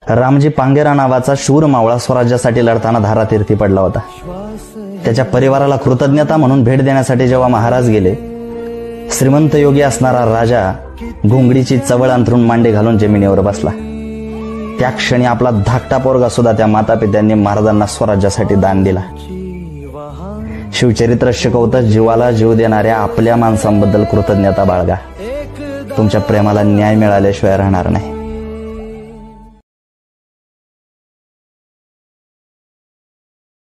रामजी पांगेरा नावाचा शूर मावळा स्वराज्यासाठी लढताना धारातीर्थी पडला होता. त्याच्या परिवाराला कृतज्ञता म्हणून भेट देण्यासाठी जेव्हा महाराज गेले, श्रीमंत योगी असणारा राजा घोंगडीची चवळ अंथरून मांडी घालून जमिनीवर बसला. त्या क्षणी आपला धाकटा पोरगा सुद्धा त्या मातापित्यांनी महाराजांना स्वराज्यासाठी दान दिला. शिवचरित्र शिकवतं, जीवाला जीव देणाऱ्या आपल्या माणसांबद्दल कृतज्ञता बाळगा. तुमच्या प्रेमाला न्याय मिळाल्याशिवाय राहणार नाही.